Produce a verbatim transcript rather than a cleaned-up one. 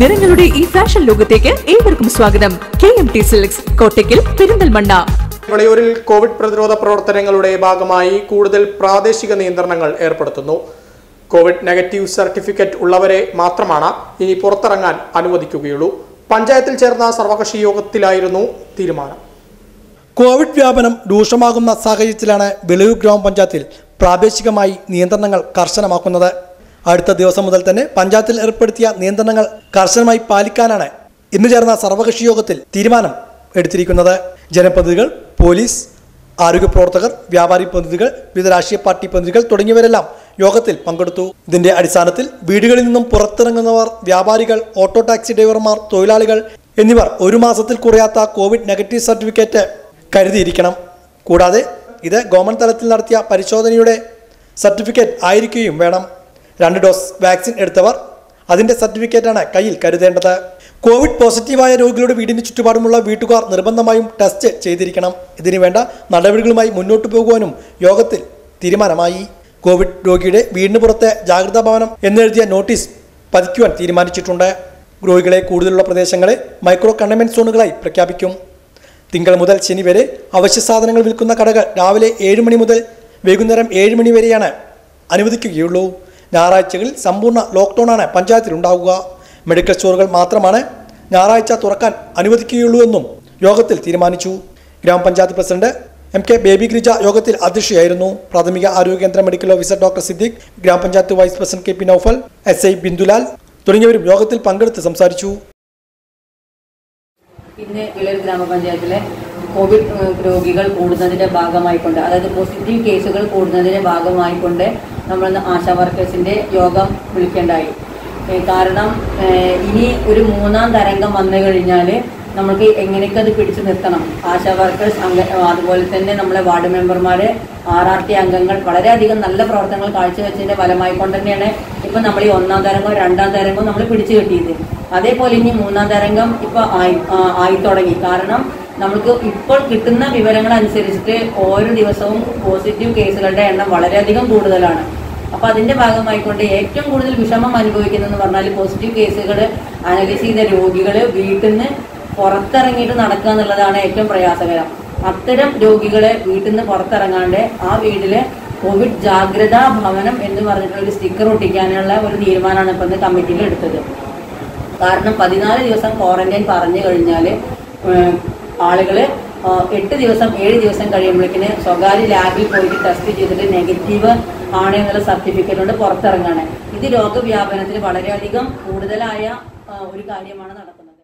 നിറങ്ങളുടെ ഈ ഫാഷൻ ലോകത്തേക്ക് ഏവർക്കും സ്വാഗതം. K M T silks, Kottakkal, Perinthalmanna. വിളയൂരിൽ കോവിഡ് പ്രതിരോധ പ്രവർത്തനങ്ങളുടെ ഭാഗമായി കൂടുതൽ പ്രാദേശിക നിയന്ത്രണങ്ങൾ ഏർപ്പെടുത്തുന്നു. കോവിഡ് നെഗറ്റീവ് സർട്ടിഫിക്കറ്റ് ഉള്ളവരെ മാത്രമാണ് ഇനി പുറത്തിറങ്ങാൻ അനുവദിക്കുകയുള്ളൂ. പഞ്ചായത്തിൽ ചേർന്ന സർവകക്ഷി യോഗത്തിലായിരുന്നു തീരുമാനം. കോവിഡ് വ്യാപനം രൂക്ഷമാകുന്ന സാഹചര്യത്തിലാണ് വിളയൂർ ഗ്രാമപഞ്ചായത്തിൽ പ്രാദേശികമായി നിയന്ത്രണങ്ങൾ കർശനമാക്കുന്നത്. അടുത്ത ദിവസം മുതൽ തന്നെ പഞ്ചായത്തിൽ ഏർപ്പെടുത്തിയ നിയന്ത്രണങ്ങൾ കർശനമായി പാലിക്കാനാണ് ഇന്ന് ചേർന്ന സർവകക്ഷി യോഗത്തിൽ തീരുമാനം എടുത്തിരിക്കുന്നത്. ജനപ്രതിനിധികൾ, പോലീസ്, ആരോഗ്യ പ്രവർത്തകർ, വ്യാപാരി പ്രതിനിധികൾ, വിവിധ രാഷ്ട്രീയ പാർട്ടി പ്രതിനിധികൾ തുടങ്ങിയവരെല്ലാം യോഗത്തിൽ പങ്കെടുത്തു. ഇതിന്റെ അടിസ്ഥാനത്തിൽ വീടുകളിൽ നിന്നും പുറത്തിറങ്ങുന്നവർ, വ്യാപാരികൾ, ഓട്ടോ ടാക്സി ഡ്രൈവർമാർ, തൊഴിലാളികൾ എന്നിവർ ഒരു മാസത്തിൽ കുറയാത്ത കോവിഡ് നെഗറ്റീവ് സർട്ടിഫിക്കറ്റ് കരുതിയിരിക്കണം. കൂടാതെ ഇത് ഗവൺമെന്റ് തലത്തിൽ നടത്തിയ പരിശോധനയുടെ സർട്ടിഫിക്കറ്റ് ആയിരിക്കുകയും വേണം. രണ്ട് ഡോസ് വാക്സിൻ എടുത്തവർ അതിന്റെ സർട്ടിഫിക്കറ്റാണ് കയ്യിൽ കരുതേണ്ടത്. കോവിഡ് പോസിറ്റീവായ രോഗികളുടെ വീടിന് ചുറ്റുപാടുമുള്ള വീട്ടുകാർ നിർബന്ധമായും ടെസ്റ്റ് ചെയ്തിരിക്കണം. ഇതിനു വേണ്ട നടപടികളുമായി മുന്നോട്ടു പോകുവാനും യോഗത്തിൽ തീരുമാനമായി. കോവിഡ് രോഗിയുടെ വീടിന് പുറത്തെ ജാഗ്രതാ ഭവനം എന്നെഴുതിയ നോട്ടീസ് പതിക്കുവാൻ തീരുമാനിച്ചിട്ടുണ്ട്. രോഗികളെ കൂടുതലുള്ള പ്രദേശങ്ങളെ മൈക്രോ കണ്ടെയ്ൻമെന്റ് സോണുകളായി പ്രഖ്യാപിക്കും. തിങ്കൾ മുതൽ ശനി വരെ അവശ്യ സാധനങ്ങൾ വിൽക്കുന്ന കടകൾ രാവിലെ ഏഴ് മണി മുതൽ വൈകുന്നേരം ഏഴ് മണി വരെയാണ് അനുവദിക്കുകയുള്ളൂ. ഞായറാഴ്ചകളിൽ സമ്പൂർണ്ണ ലോക്ക്ഡൌണാണ് പഞ്ചായത്തിലുണ്ടാവുക. മെഡിക്കൽ സ്റ്റോറുകൾ മാത്രമാണ് ഞായറാഴ്ച തുറക്കാൻ അനുവദിക്കുകയുള്ളൂ എന്നും യോഗത്തിൽ തീരുമാനിച്ചു. ഗ്രാമപഞ്ചായത്ത് president M K Baby Girija യോഗത്തിൽ അധ്യക്ഷയായിരുന്നു. പ്രാഥമിക ആരോഗ്യ കേന്ദ്ര മെഡിക്കൽ ഓഫീസർ ഡോക്ടർ സിദ്ദീഖ്, ഗ്രാമപഞ്ചായത്ത് vice president K P Naufal, S I Bindulal തുടങ്ങിയവരും യോഗത്തിൽ പങ്കെടുത്ത് സംസാരിച്ചു. ഇന്ന് വിളയൂർ ഗ്രാമപഞ്ചായത്തിലെ കോവിഡ് രോഗികൾ കൂടുന്നതിന്റെ ഭാഗമായിക്കൊണ്ട്, അതായത് പോസിറ്റീവ് കേസുകൾ കൂടുന്നതിന്റെ ഭാഗമായിക്കൊണ്ട് നമ്മൾ ആശാ വർക്കേഴ്സിന്റെ യോഗം വിളിക്കേണ്ടായി. കാരണം ഇനി ഒരു മൂന്നാം തരംഗം വന്നു കഴിഞ്ഞാൽ നമുക്ക് എങ്ങനെയൊക്കെ അത് പിടിച്ചു നിർത്തണം. ആശാ വർക്കേഴ്സ് അംഗ അതുപോലെ തന്നെ നമ്മളെ വാർഡ് മെമ്പർമാർ, ആർ ആർ ടി അംഗങ്ങൾ വളരെയധികം നല്ല പ്രവർത്തനങ്ങൾ കാഴ്ചവെച്ചതിന്റെ ഫലമായിക്കൊണ്ട് തന്നെയാണ് ഇപ്പം നമ്മൾ ഈ ഒന്നാം തരംഗവും രണ്ടാം തരംഗവും നമ്മൾ പിടിച്ചു കിട്ടിയത്. അതേപോലെ ഇനി മൂന്നാം തരംഗം ഇപ്പോൾ ആയി ആയി തുടങ്ങി. കാരണം നമുക്ക് ഇപ്പോൾ കിട്ടുന്ന വിവരങ്ങൾ അനുസരിച്ചിട്ട് ഓരോ ദിവസവും പോസിറ്റീവ് കേസുകളുടെ എണ്ണം വളരെയധികം കൂടുതലാണ്. അപ്പോൾ അതിന്റെ ഭാഗമായിക്കൊണ്ട് ഏറ്റവും കൂടുതൽ വിഷമം അനുഭവിക്കുന്നതെന്ന് പറഞ്ഞാൽ പോസിറ്റീവ് കേസുകൾ അനലൈസ് ചെയ്ത രോഗികൾ വീട്ടിൽ നിന്ന് പുറത്തിറങ്ങിയിട്ട് നടക്കുക എന്നുള്ളതാണ് ഏറ്റവും പ്രയാസകരം. അത്തരം രോഗികളെ വീട്ടിൽ നിന്ന് പുറത്തിറങ്ങാണ്ട് ആ വീട്ടില് കോവിഡ് ജാഗ്രതാ ഭവനം എന്ന് പറഞ്ഞിട്ടുള്ള ഒരു സ്റ്റിക്കർ ഒട്ടിക്കാനുള്ള ഒരു തീരുമാനമാണ് ഇപ്പം ഇന്ന് കമ്മിറ്റിയിൽ എടുത്തത്. കാരണം പതിനാല് ദിവസം ക്വാറന്റൈൻ പറഞ്ഞു കഴിഞ്ഞാൽ ആളുകൾ എട്ട് ദിവസം ഏഴ് ദിവസം കഴിയുമ്പോഴേക്കിന് സ്വകാര്യ ലാബിൽ പോയിട്ട് ടെസ്റ്റ് ചെയ്തിട്ട് നെഗറ്റീവ് ആണ് എന്നുള്ള സർട്ടിഫിക്കറ്റ് കൊണ്ട് പുറത്തിറങ്ങാണ്. ഇത് രോഗവ്യാപനത്തിൽ വളരെയധികം കൂടുതലായ ഒരു കാര്യമാണ് നടക്കുന്നത്.